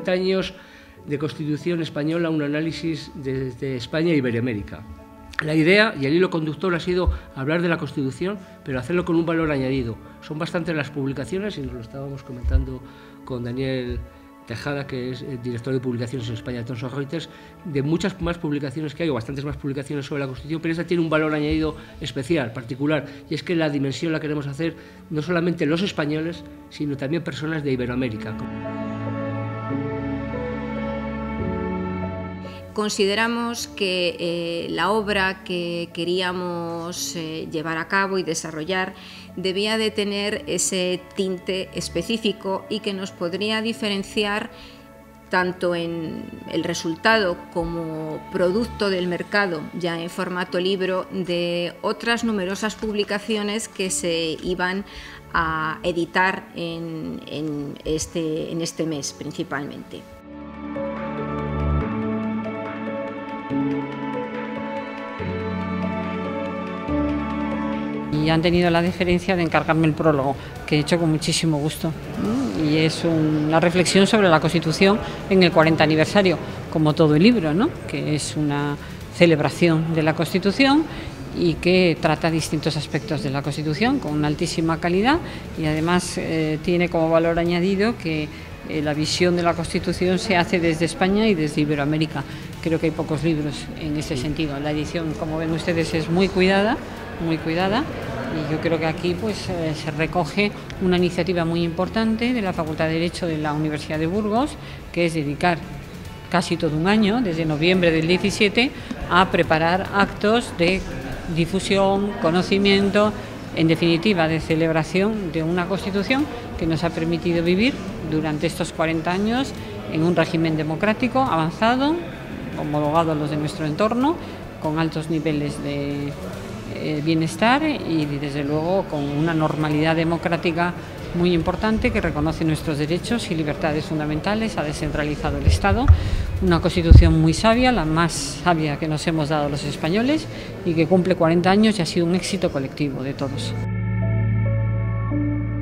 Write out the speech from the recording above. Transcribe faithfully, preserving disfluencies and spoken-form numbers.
cuarenta años de Constitución española, un análisis desde España e Iberoamérica. La idea y el hilo conductor ha sido hablar de la Constitución, pero hacerlo con un valor añadido. Son bastantes las publicaciones, y nos lo estábamos comentando con Daniel Tejada, que es el director de publicaciones en España de Thomson Reuters, de muchas más publicaciones que hay, o bastantes más publicaciones sobre la Constitución, pero esta tiene un valor añadido especial, particular, y es que la dimensión la queremos hacer no solamente los españoles, sino también personas de Iberoamérica. Consideramos que eh, la obra que queríamos eh, llevar a cabo y desarrollar debía de tener ese tinte específico y que nos podría diferenciar tanto en el resultado como producto del mercado, ya en formato libro, de otras numerosas publicaciones que se iban a editar en, en, este, en este mes principalmente. Y han tenido la deferencia de encargarme el prólogo, que he hecho con muchísimo gusto. Y es una reflexión sobre la Constitución en el cuarenta aniversario, como todo el libro, ¿no? Que es una celebración de la Constitución y que trata distintos aspectos de la Constitución con una altísima calidad, y además eh, tiene como valor añadido que eh, la visión de la Constitución se hace desde España y desde Iberoamérica. Creo que hay pocos libros en ese sentido. La edición, como ven ustedes, es muy cuidada, muy cuidada, y yo creo que aquí pues eh, se recoge una iniciativa muy importante de la Facultad de Derecho de la Universidad de Burgos, que es dedicar casi todo un año, desde noviembre del diecisiete, a preparar actos de difusión, conocimiento, en definitiva de celebración de una Constitución que nos ha permitido vivir durante estos cuarenta años en un régimen democrático avanzado, homologado a los de nuestro entorno, con altos niveles de eh, bienestar y desde luego con una normalidad democrática muy importante que reconoce nuestros derechos y libertades fundamentales, ha descentralizado el Estado, una Constitución muy sabia, la más sabia que nos hemos dado los españoles, y que cumple cuarenta años y ha sido un éxito colectivo de todos.